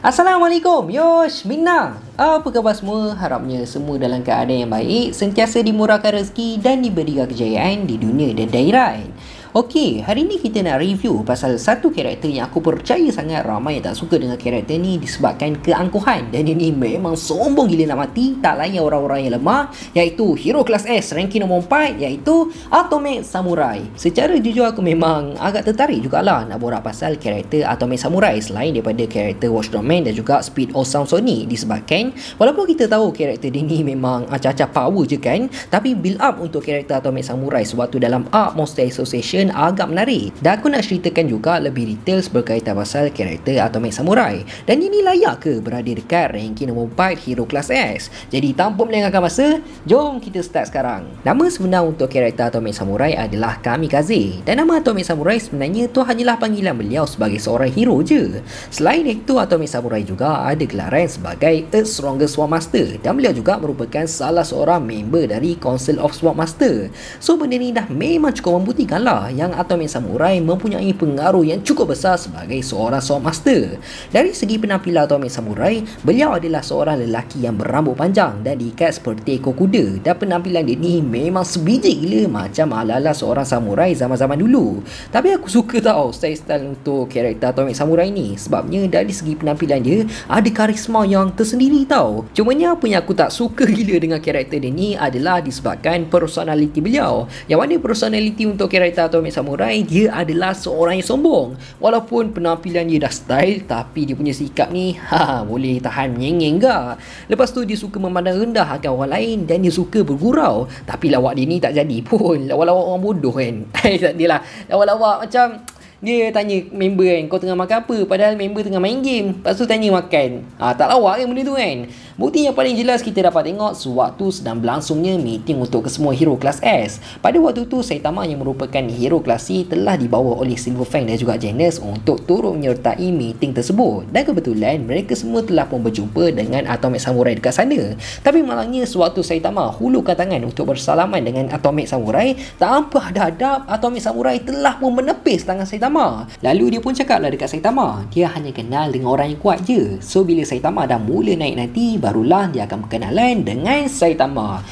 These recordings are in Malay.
Assalamualaikum, Yosh, Minna. Apa khabar semua? Harapnya semua dalam keadaan yang baik, sentiasa dimurahkan rezeki dan diberikan kejayaan di dunia dan di akhirat. Okey, hari ni kita nak review pasal satu karakter yang aku percaya sangat ramai yang tak suka dengan karakter ni disebabkan keangkuhan, dan ini memang sombong gila nak mati, tak lain orang-orang yang lemah, iaitu hero kelas S ranking nombor 4, iaitu Atomic Samurai. Secara jujur aku memang agak tertarik jugalah nak borak pasal karakter Atomic Samurai selain daripada karakter Watch Dogs Man dan juga Speed of Sound Sony, disebabkan walaupun kita tahu karakter dia ni memang acah-acah power je kan, tapi build up untuk karakter Atomic Samurai sewaktu dalam arc Monster Association agak menarik. Dan aku nak ceritakan juga lebih details berkaitan pasal karakter Atomic Samurai, dan ini layak ke berada dekat ranking nombor 4 hero kelas S. Jadi tanpa melengahkan masa, jom kita start sekarang. Nama sebenar untuk karakter Atomic Samurai adalah Kamikaze, dan nama Atomic Samurai sebenarnya tu hanyalah panggilan beliau sebagai seorang hero je. Selain itu, Atomic Samurai juga ada gelaran sebagai Earth's Strongest Sword Master, dan beliau juga merupakan salah seorang member dari Council of Sword Master. So benda ni dah memang cukup membuktikan lah yang Atomic Samurai mempunyai pengaruh yang cukup besar sebagai seorang Sword Master. Dari segi penampilan Atomic Samurai, beliau adalah seorang lelaki yang berambut panjang dan diikat seperti ekor kuda, dan penampilan dia ni memang sebiji gila macam ala-ala seorang samurai zaman-zaman dulu. Tapi aku suka tau style untuk karakter Atomic Samurai ni, sebabnya dari segi penampilan dia ada karisma yang tersendiri tau. Cumanya apa yang aku tak suka gila dengan karakter dia ni adalah disebabkan personality beliau, yang mana personality untuk karakter Atomic Samurai, dia adalah seorang yang sombong. Walaupun penampilan dia dah style, tapi dia punya sikap ni boleh tahan menyengeng gak. Lepas tu dia suka memandang rendah akan orang lain, dan dia suka bergurau. Tapi lawak dia ni tak jadi pun, lawak-lawak orang bodoh kan. Tak adalah lawak-lawak macam dia tanya member kan, kau tengah makan apa? Padahal member tengah main game. Lepas tu tanya makan. Tak lawak kan benda tu kan. Bukti yang paling jelas kita dapat tengok sewaktu sedang berlangsungnya meeting untuk kesemua hero kelas S. Pada waktu tu Saitama yang merupakan hero kelas C telah dibawa oleh Silver Fang dan juga Genos untuk turut menyertai meeting tersebut. Dan kebetulan mereka semua telah pun berjumpa dengan Atomic Samurai dekat sana. Tapi malangnya sewaktu Saitama hulurkan tangan untuk bersalaman dengan Atomic Samurai, tanpa hadap-hadap Atomic Samurai telah pun menepis tangan Saitama. Lalu dia pun cakaplah dekat Saitama, dia hanya kenal dengan orang yang kuat je. So bila Saitama dah mula naik nanti, barulah dia akan berkenalan dengan Saitama.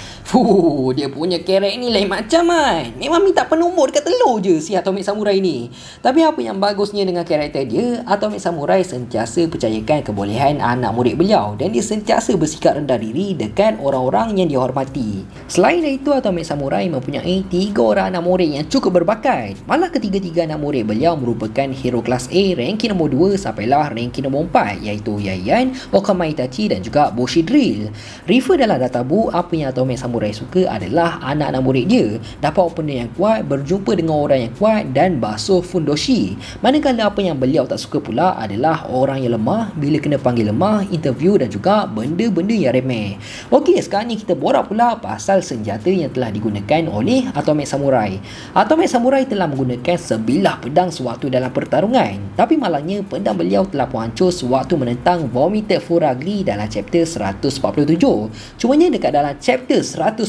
Dia punya kerek ni lain macam kan. Memang minta penumbuk dekat telur je si Atomic Samurai ni. Tapi apa yang bagusnya dengan karakter dia, Atomic Samurai sentiasa percayakan kebolehan anak murid beliau, dan dia sentiasa bersikap rendah diri dekat orang-orang yang dihormati. Selain itu, Atomic Samurai mempunyai 3 orang anak murid yang cukup berbakat. Malah ketiga-tiga anak murid beliau merupakan hero kelas A ranking nombor 2 sampailah ranking nombor 4, iaitu Yayan, Okama Itachi dan juga Bushidrill. Refer dalam databook, apa yang Atomic Samurai suka adalah anak-anak murid dia dapat opener yang kuat, berjumpa dengan orang yang kuat, dan basuh fundoshi. Manakala apa yang beliau tak suka pula adalah orang yang lemah, bila kena panggil lemah, interview dan juga benda-benda yang remeh. Okey, sekarang ni kita borak pula pasal senjata yang telah digunakan oleh Atomic Samurai. Atomic Samurai telah menggunakan sebilah pedang sewaktu dalam pertarungan, tapi malangnya pedang beliau telah pun hancur sewaktu menentang Vomited Furagli dalam chapter 147. Cumanya dekat dalam chapter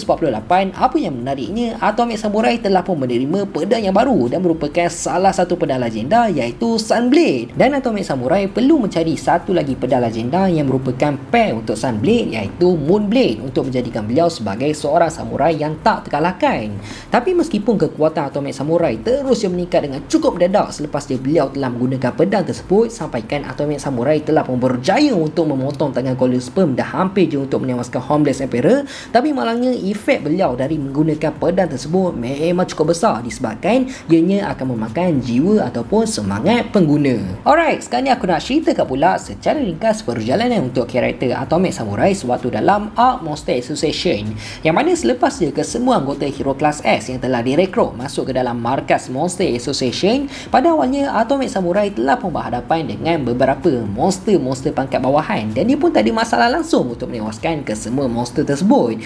148, apa yang menariknya, Atomic Samurai telah pun menerima pedang yang baru dan merupakan salah satu pedang legenda, iaitu Sunblade. Dan Atomic Samurai perlu mencari satu lagi pedang legenda yang merupakan pair untuk Sunblade, iaitu Moonblade, untuk menjadikan beliau sebagai seorang samurai yang tak terkalahkan. Tapi meskipun kekuatan Atomic Samurai terus meningkat dengan cukup mendadak selepas beliau telah menggunakan pedang tersebut, sampaikan Atomic Samurai telah pun berjaya untuk memotong tangan Golden Sperm dah hampir je untuk menewaskan Homeless Emperor. Tapi malangnya efek beliau dari menggunakan pedang tersebut memang cukup besar, disebabkan ianya akan memakan jiwa ataupun semangat pengguna. Alright, sekarang ni aku nak ceritakan pula secara ringkas perjalanan untuk karakter Atomic Samurai sewaktu dalam arc Monster Association, yang mana selepas dia ke semua anggota hero kelas S yang telah direkrut masuk ke dalam markas Monster Association, pada awalnya Atomic Samurai telah pun berhadapan dengan beberapa monster-monster pangkat bawahan, dan dia pun tak ada masalah langsung untuk menewaskan ke semua monster tersebut. Tak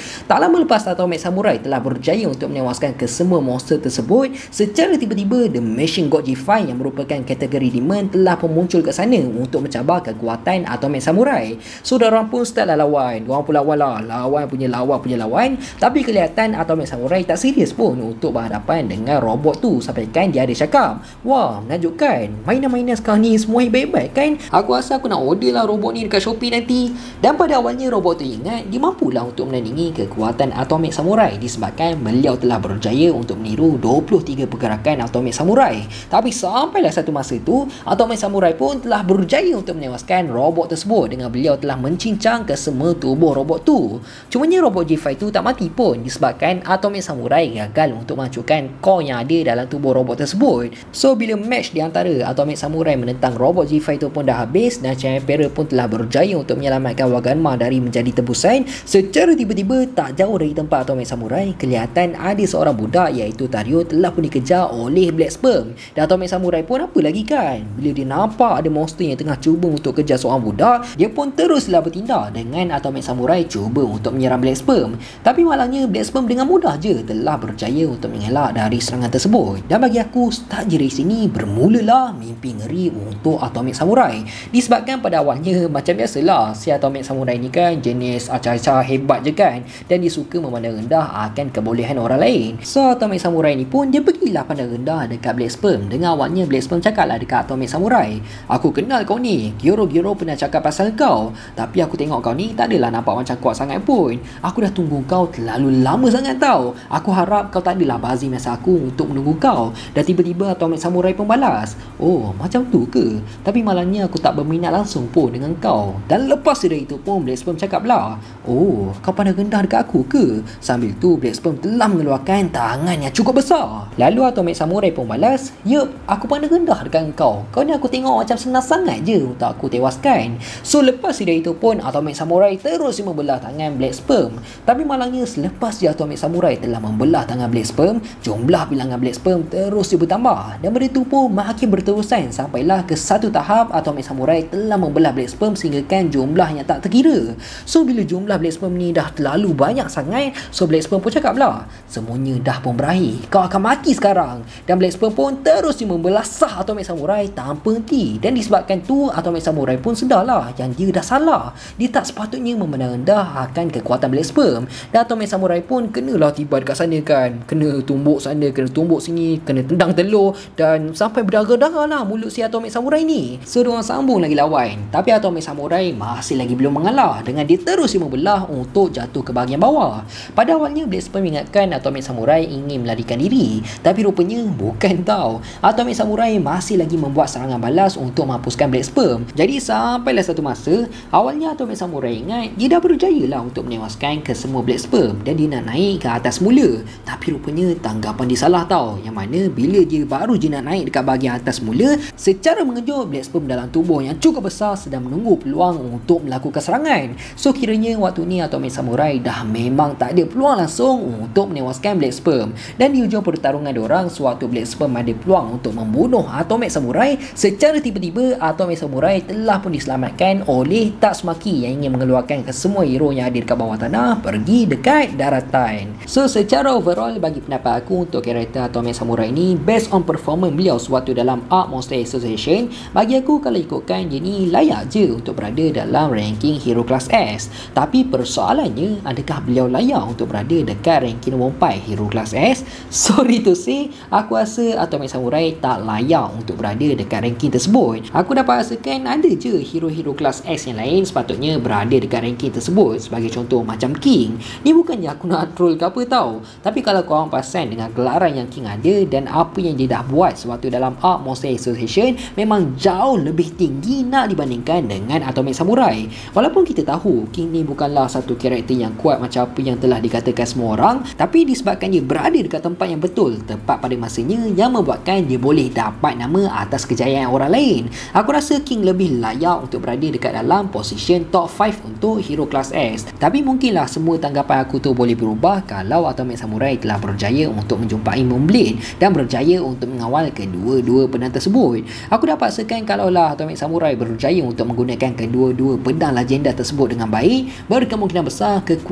Tak lama lepas Atomic Samurai telah berjaya untuk menewaskan kesemua monster tersebut, secara tiba-tiba The Machine God G5 yang merupakan kategori demon telah pun muncul ke sana untuk mencabar kekuatan Atomic Samurai. So diorang pun start lah lawan. Diorang pun lawan lah, lawan punya lawan. Tapi kelihatan Atomic Samurai tak serius pun untuk berhadapan dengan robot tu, sampaikan dia ada cakap, wah menakjubkan, mainan-mainan sekarang ni semua baik-baik kan. Aku rasa aku nak order lah robot ni dekat Shopee nanti. Dan pada awalnya robot tu ingat dia mampulah untuk menandingi kekuatan Atomic Samurai disebabkan beliau telah berjaya untuk meniru 23 pergerakan Atomic Samurai. Tapi sampailah satu masa tu, Atomic Samurai pun telah berjaya untuk menewaskan robot tersebut dengan beliau telah mencincang ke semua tubuh robot tu. Cumanya robot G5 tu tak mati pun disebabkan Atomic Samurai gagal untuk menghancurkan core yang ada dalam tubuh robot tersebut. So bila match di antara Atomic Samurai menentang robot G5 tu pun dah habis dan Champion Emperor pun telah berjaya untuk menyelamatkan Waganma dari menjadi tebusan, secara tiba-tiba tak jauh dari tempat Atomic Samurai kelihatan ada seorang budak iaitu Tario telah pun dikejar oleh Black Sperm. Dan Atomic Samurai pun apa lagi kan, bila dia nampak ada monster yang tengah cuba untuk kejar seorang budak, dia pun teruslah bertindak dengan Atomic Samurai cuba untuk menyerang Black Sperm. Tapi malangnya Black Sperm dengan mudah je telah berjaya untuk mengelak dari serangan tersebut. Dan bagi aku, start je dari sini bermulalah mimpi ngeri untuk Atomic Samurai. Disebabkan pada awalnya macam biasalah, si Atomic Samurai ni kan jenis acah-acah hebat je kan, dan dia suka memandang rendah akan kebolehan orang lain. So Atomic Samurai ni pun dia pergilah pandang rendah dekat Black Sperm. Dengan awalnya Black Sperm cakap lah dekat Atomic Samurai, aku kenal kau ni, Giro pernah cakap pasal kau, tapi aku tengok kau ni tak adalah nampak macam kuat sangat pun. Aku dah tunggu kau terlalu lama sangat tau. Aku harap kau tak adalah bazir masa aku untuk menunggu kau. Dan tiba-tiba Atomic Samurai pun balas, oh macam tu ke? Tapi malangnya aku tak berminat langsung pun dengan kau. Dan lepas dari itu pun Black Sperm cakap lah, oh kau pandang rendah dekat aku ke? Sambil tu Black Sperm telah mengeluarkan tangan yang cukup besar. Lalu Atomic Samurai pun balas, yup, aku pandang rendah dekat kau. Kau ni aku tengok macam senang sangat je untuk aku tewaskan. So lepas dari itu pun Atomic Samurai terus membelah tangan Black Sperm. Tapi malangnya selepas Atomic Samurai telah membelah tangan Black Sperm, jumlah bilangan Black Sperm terus bertambah. Dan benda tu pun makin berterusan sampailah ke satu tahap Atomic Samurai telah membelah Black Sperm sehinggakan jumlahnya tak terkira. So bila jumlah Black Sperm ni dah terlalu banyak sangat, so Black Sperm pun cakap lah, semuanya dah pun berakhir, kau akan mati sekarang. Dan Black Sperm pun terus membelah sah Atomic Samurai tanpa henti. Dan disebabkan tu Atomic Samurai pun sedarlah yang dia dah salah. Dia tak sepatutnya memandang rendah akan kekuatan Black Sperm. Dan Atomic Samurai pun kenalah tiba dekat sana kan, kena tumbuk sana, kena tumbuk sini, kena tendang telur, dan sampai berdarah-darah lah mulut si Atomic Samurai ni. So diorang sambung lagi lawan, tapi Atomic Samurai masih lagi belum mengalah dengan dia terus membelah untuk jatuh ke bahagian bawah. Pada awalnya Black Sperm ingatkan Atomic Samurai ingin melarikan diri, tapi rupanya bukan tau. Atomic Samurai masih lagi membuat serangan balas untuk menghapuskan Black Sperm. Jadi sampailah satu masa, awalnya Atomic Samurai ingat dia dah berjaya lah untuk menewaskan ke semua Black Sperm dan dia nak naik ke atas mula. Tapi rupanya tanggapan dia salah tau, yang mana bila dia baru je nak naik dekat bahagian atas mula, secara mengejut Black Sperm dalam tubuh yang cukup besar sedang menunggu peluang untuk melakukan serangan. So kiranya waktu ni Atomic Samurai dah memang tak ada peluang langsung untuk menewaskan Black Sperm. Dan di hujung pertarungan diorang, sewaktu Black Sperm ada peluang untuk membunuh Atomic Samurai, secara tiba-tiba Atomic Samurai telah pun diselamatkan oleh Tatsumaki yang ingin mengeluarkan ke semua hero yang ada dekat bawah tanah pergi dekat daratan. So secara overall, bagi pendapat aku untuk karakter Atomic Samurai ni, based on performance beliau sewaktu dalam Arc Monster Association, bagi aku kalau ikutkan dia ni layak je untuk berada dalam ranking hero kelas S. Tapi persoalannya, adakah beliau layak untuk berada dekat ranking nombor 4 hero kelas S? Sorry to say, aku rasa Atomic Samurai tak layak untuk berada dekat ranking tersebut. Aku dapat rasakan ada je hero-hero kelas S yang lain sepatutnya berada dekat ranking tersebut. Sebagai contoh macam King. Ni bukannya aku nak troll ke apa tau, tapi kalau korang perasan dengan gelaran yang King ada dan apa yang dia dah buat sewaktu dalam Arc Monster Association, memang jauh lebih tinggi nak dibandingkan dengan Atomic Samurai. Walaupun kita tahu King ni bukanlah satu karakter yang kuat macam apa yang telah dikatakan semua orang, tapi disebabkan dia berada dekat tempat yang betul, tepat pada masanya, yang membuatkan dia boleh dapat nama atas kejayaan orang lain. Aku rasa King lebih layak untuk berada dekat dalam position top 5 untuk hero kelas S. Tapi mungkinlah semua tanggapan aku tu boleh berubah kalau Atomic Samurai telah berjaya untuk menjumpai Moonblade dan berjaya untuk mengawal kedua-dua pedang tersebut. Aku dapat rasakan kalaulah Atomic Samurai berjaya untuk menggunakan kedua-dua pedang legenda tersebut dengan baik, berkemungkinan besar kekuatan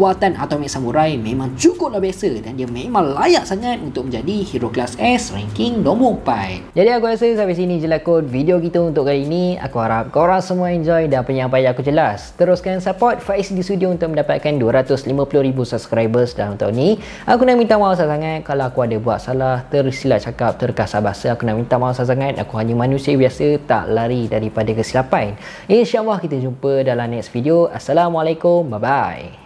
Atomic Samurai memang cukuplah biasa dan dia memang layak sangat untuk menjadi hero kelas S ranking nombor 4. Jadi aku rasa sampai sini je lah kot video kita untuk kali ini. Aku harap korang semua enjoy dan apa yang aku jelas. Teruskan support Faiz di studio untuk mendapatkan 250,000 subscribers dalam tahun ni. Aku nak minta maaf sangat kalau aku ada buat salah, tersilap cakap, terkasar bahasa. Aku nak minta maaf sangat. Aku hanya manusia biasa, tak lari daripada kesilapan. InsyaAllah kita jumpa dalam next video. Assalamualaikum, bye bye.